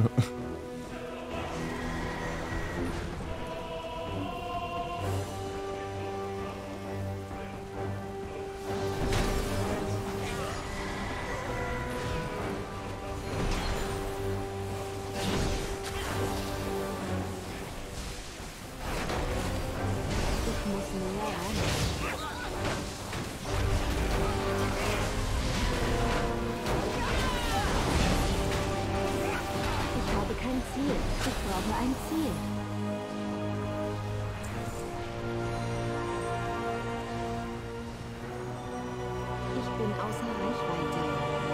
Ich muss näher ran. Ich habe kein Ziel. Ich brauche ein Ziel. Ich bin außer Reichweite.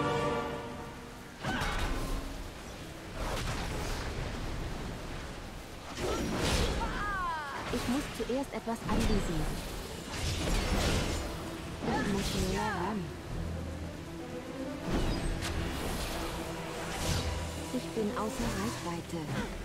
Ich muss zuerst etwas anvisieren. Ich muss näher ran. Ich bin außer Reichweite.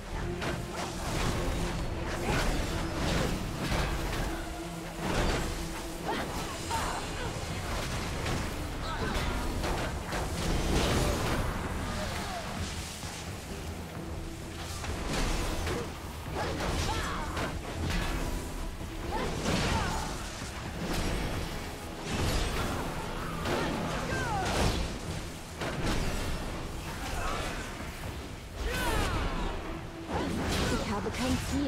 Ich habe kein Ziel.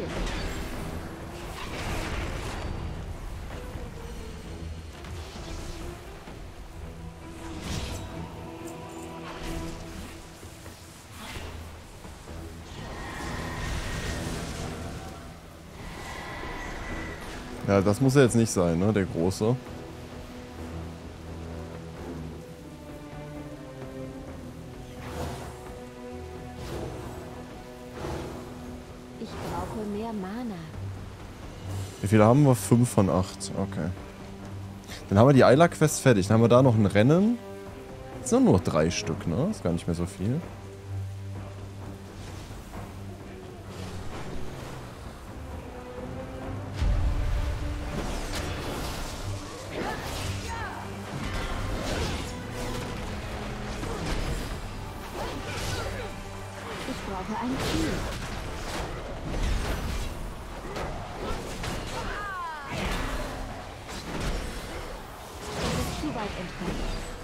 Ja, das muss ja jetzt nicht sein, ne? Der Große. Ich brauche mehr Mana. Wie viele haben wir? Fünf von acht. Okay. Dann haben wir die Eilag-Quest fertig. Dann haben wir da noch ein Rennen. Das sind nur noch drei Stück, ne? Ist gar nicht mehr so viel. Ich brauche ein Ziel. Das ist zu weit entfernt.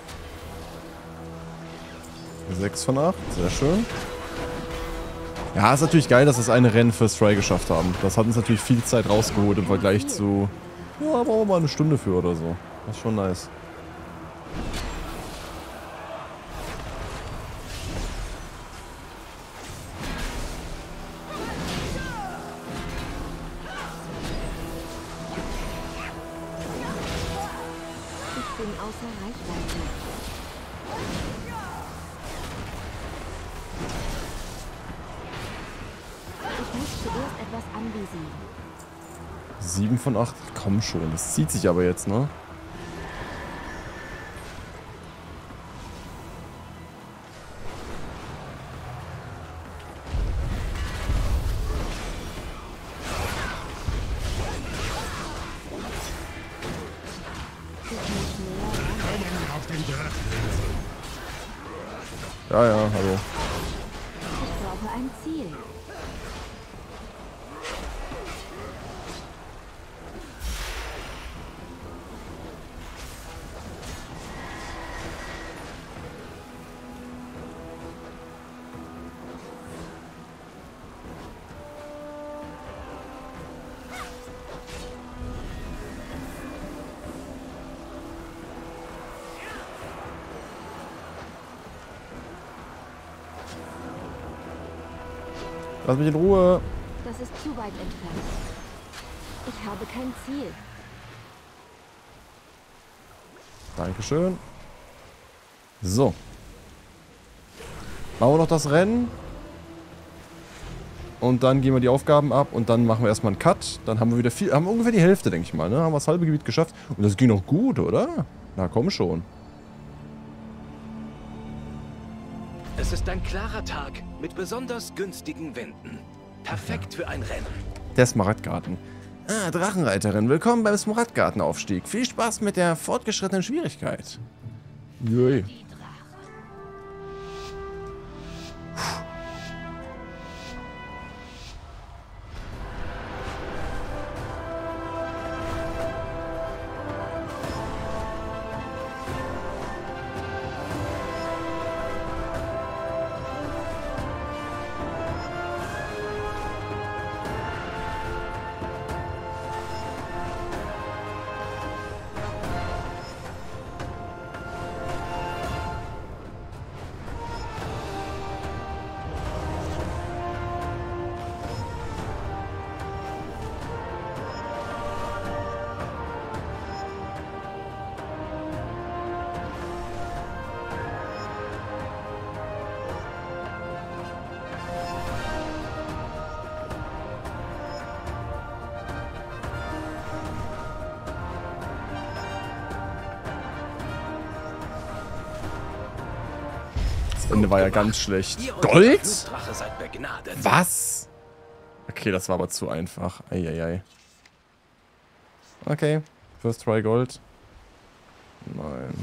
sechs von acht. Sehr schön. Ja, ist natürlich geil, dass wir das eine Rennen First Try geschafft haben. Das hat uns natürlich viel Zeit rausgeholt im Vergleich zu... Ja, brauchen wir mal eine Stunde für oder so. Das ist schon nice. Ich bin außer Reichweite. etwas anvisieren. sieben von acht. Komm schon, das zieht sich aber jetzt, ne? Ja, ja, hallo. Ich brauche ein Ziel. Lass mich in Ruhe. Das ist zu weit entfernt. Ich habe kein Ziel. Dankeschön. So. Machen wir noch das Rennen. Und dann gehen wir die Aufgaben ab und dann machen wir erstmal einen Cut. Dann haben wir wieder viel, haben wir ungefähr die Hälfte, denke ich mal, ne? Haben wir das halbe Gebiet geschafft. Und das ging noch gut, oder? Na komm schon. Es ist ein klarer Tag mit besonders günstigen Winden. Perfekt für ein Rennen. Der Smaragdgarten. Ah, Drachenreiterin, willkommen beim Smaragdgartenaufstieg. Viel Spaß mit der fortgeschrittenen Schwierigkeit. Jui. Das Ende war ja ganz schlecht. Gold? Was? Okay, das war aber zu einfach. Eieiei. Okay. First try Gold. Nein.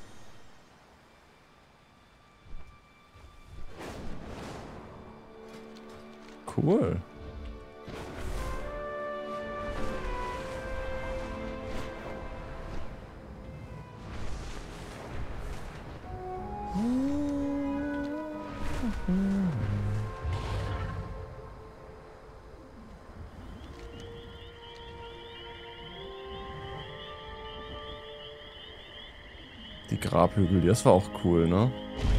Cool. Die Grabhügel, das war auch cool, ne?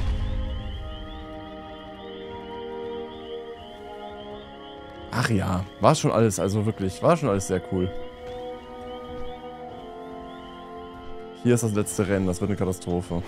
Ach ja, war schon alles, also wirklich, war schon alles sehr cool. Hier ist das letzte Rennen, das wird eine Katastrophe.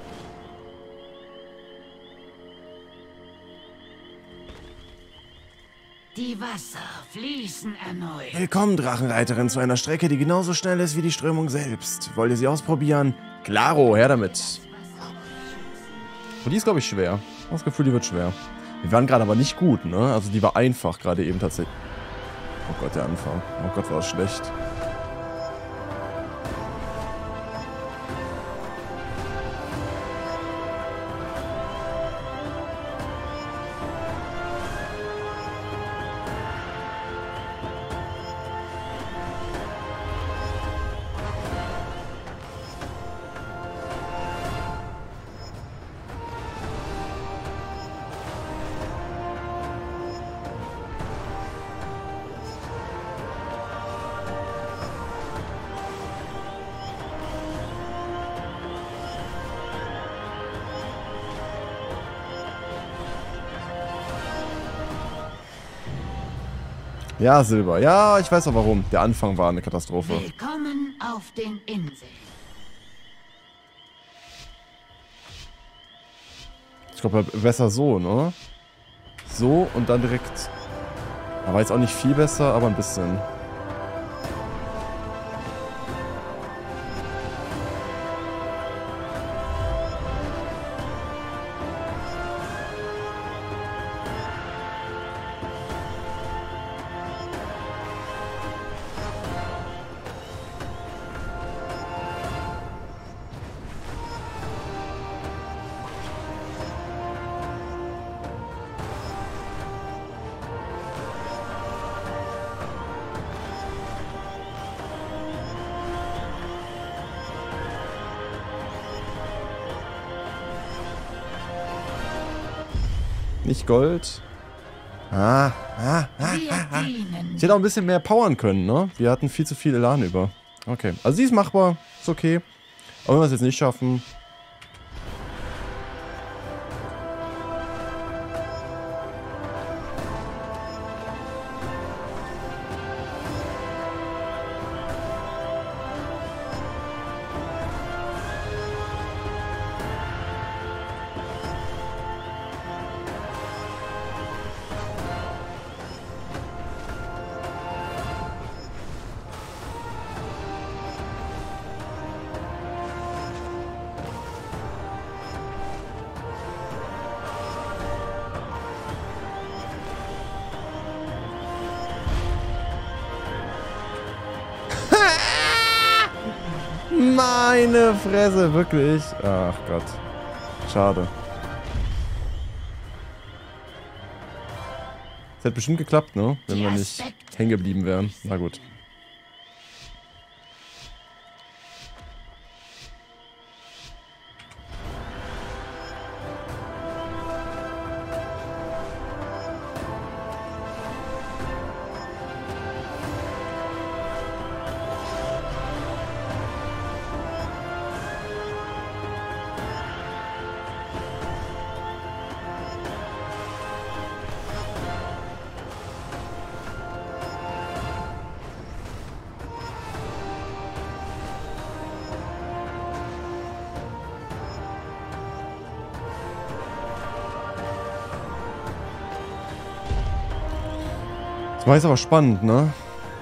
Die Wasser fließen erneut. Willkommen, Drachenreiterin, zu einer Strecke, die genauso schnell ist wie die Strömung selbst. Wollt ihr sie ausprobieren? Klaro, her damit. Und die ist, glaube ich, schwer. Ich habe das Gefühl, die wird schwer. Wir waren gerade aber nicht gut, ne? Also die war einfach gerade eben tatsächlich. Oh Gott, der Anfang. Oh Gott, war das schlecht. Ja, Silber. Ja, ich weiß auch warum. Der Anfang war eine Katastrophe. Willkommen auf den Inseln. Ich glaube, besser so, ne? So und dann direkt... Aber jetzt auch nicht viel besser, aber ein bisschen. Nicht Gold. Ah, ah, ah, ah, ah. Ich hätte auch ein bisschen mehr powern können, ne? Wir hatten viel zu viel Elan über. Okay, also sie ist machbar. Ist okay. Aber wenn wir es jetzt nicht schaffen... Meine Fresse, wirklich. Ach Gott. Schade. Das hätte bestimmt geklappt, ne? Wenn wir nicht hängen geblieben wären. Na gut. Das war jetzt aber spannend, ne?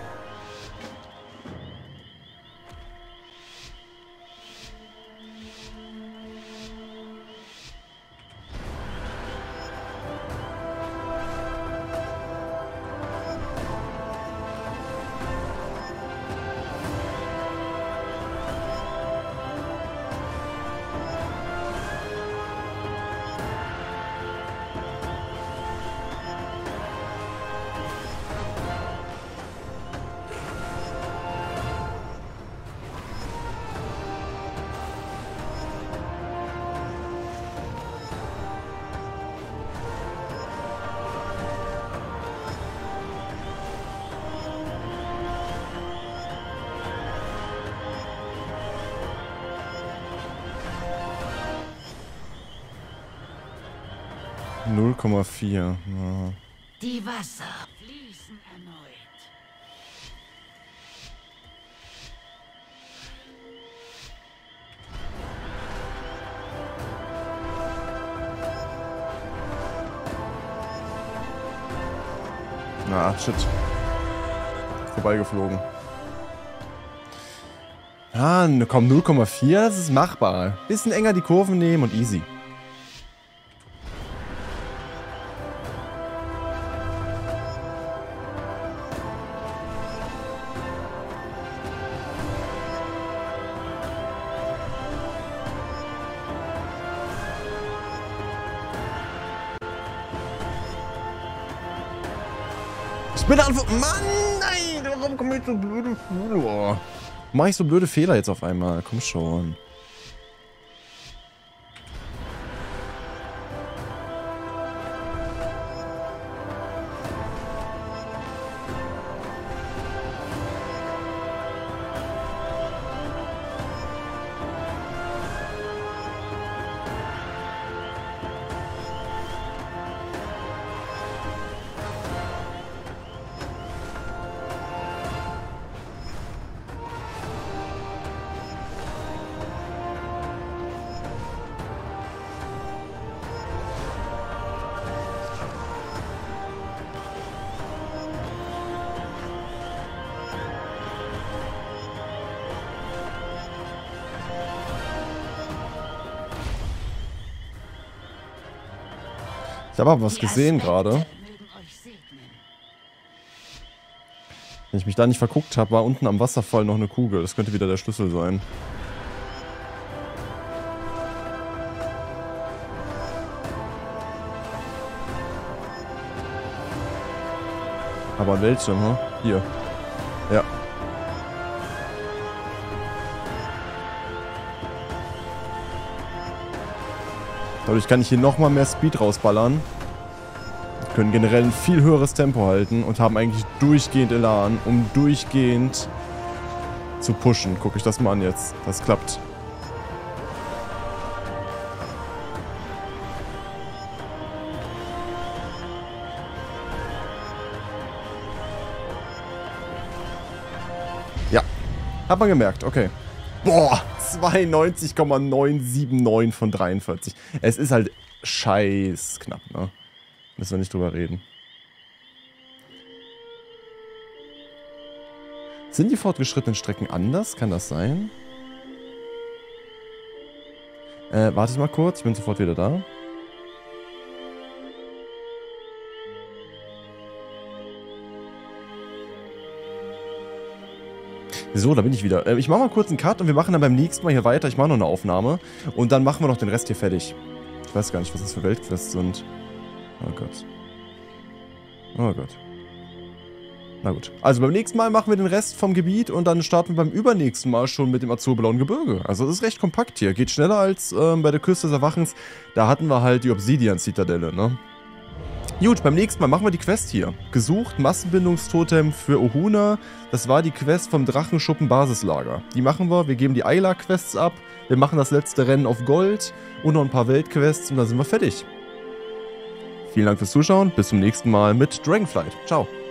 null Komma vier. Ja. Die Wasser fließen erneut. Na, shit. Vorbeigeflogen. Ah, komm, null Komma vier, das ist machbar. Bisschen enger die Kurven nehmen und easy. Ich bin einfach... Mann, nein! Warum komme ich so blöde Fehler? Mach ich so blöde Fehler jetzt auf einmal? Komm schon. Ich habe aber was gesehen gerade. Wenn ich mich da nicht verguckt habe, war unten am Wasserfall noch eine Kugel. Das könnte wieder der Schlüssel sein. Aber an welchem, hm? Hier. Ja. Dadurch kann ich hier nochmal mehr Speed rausballern. Wir können generell ein viel höheres Tempo halten und haben eigentlich durchgehend Elan, um durchgehend zu pushen. Guck ich das mal an jetzt. Das klappt. Ja. Hat man gemerkt, okay. Boah, zweiundneunzig Komma neunhundertneunundsiebzig von dreiundvierzig. Es ist halt scheiß knapp, ne? Müssen wir nicht drüber reden. Sind die fortgeschrittenen Strecken anders? Kann das sein? Äh, wartet mal kurz, ich bin sofort wieder da. So, da bin ich wieder. Äh, ich mache mal kurz einen Cut und wir machen dann beim nächsten Mal hier weiter. Ich mache noch eine Aufnahme und dann machen wir noch den Rest hier fertig. Ich weiß gar nicht, was das für Weltquests sind. Oh Gott. Oh Gott. Na gut. Also beim nächsten Mal machen wir den Rest vom Gebiet und dann starten wir beim übernächsten Mal schon mit dem azurblauen Gebirge. Also das ist recht kompakt hier. Geht schneller als ähm, bei der Küste des Erwachens. Da hatten wir halt die Obsidian-Zitadelle, ne? Gut, beim nächsten Mal machen wir die Quest hier. Gesucht, Massenbindungstotem für Ohuna. Das war die Quest vom Drachenschuppen-Basislager. Die machen wir. Wir geben die Ayla-Quests ab. Wir machen das letzte Rennen auf Gold und noch ein paar Weltquests und dann sind wir fertig. Vielen Dank fürs Zuschauen. Bis zum nächsten Mal mit Dragonflight. Ciao.